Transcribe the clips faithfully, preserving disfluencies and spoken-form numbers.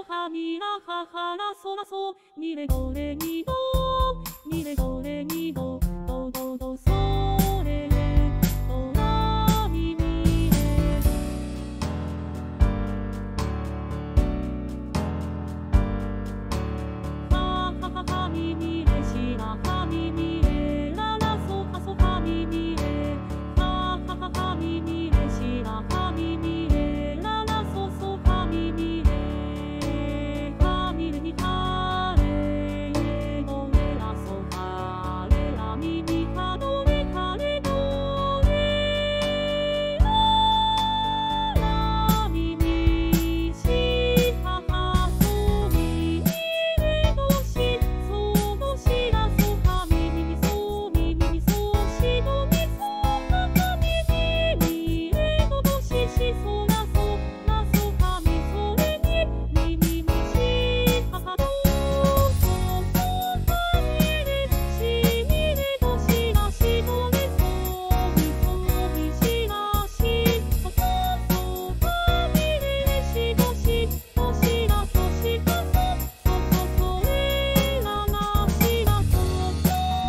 はみらははらそらそみれどれみどみれどれみどどどどそれれどらみみれははははみみれしらはみみれららそはそはみみれははははみみれしらはみみれららそそはみみれはみれにはれどれらそはれらみみはどれかれどれららみみしははそみみれどしそどしらそはみみみそみみみそしどみそははみみみれどどししそらそらそはみそれにみみみしははどそそはみれしみれどしらしどれそみそみしらしそそそはみれしどしどしらそしかそそそそれららしらそそ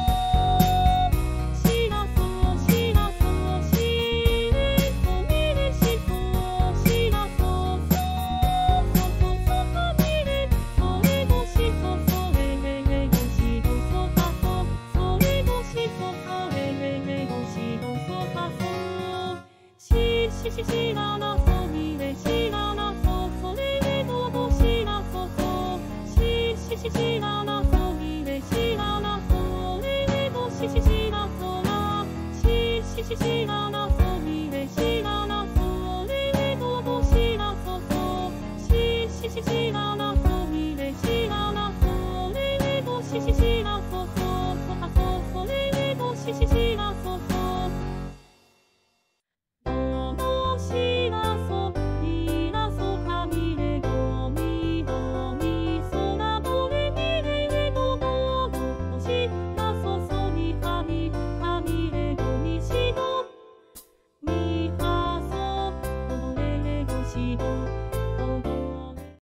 しらそしらそしれそみれしそしらそそそそそはみれそれどしそそれれれどしどそかそそれどしそそれれれどしどそかそししししららそみれしららそそれれどどしらそそししししららそみれしららそれれどしししらそらししししららそみれしららそれれどどしらそそししししららそみれしららそれれどししし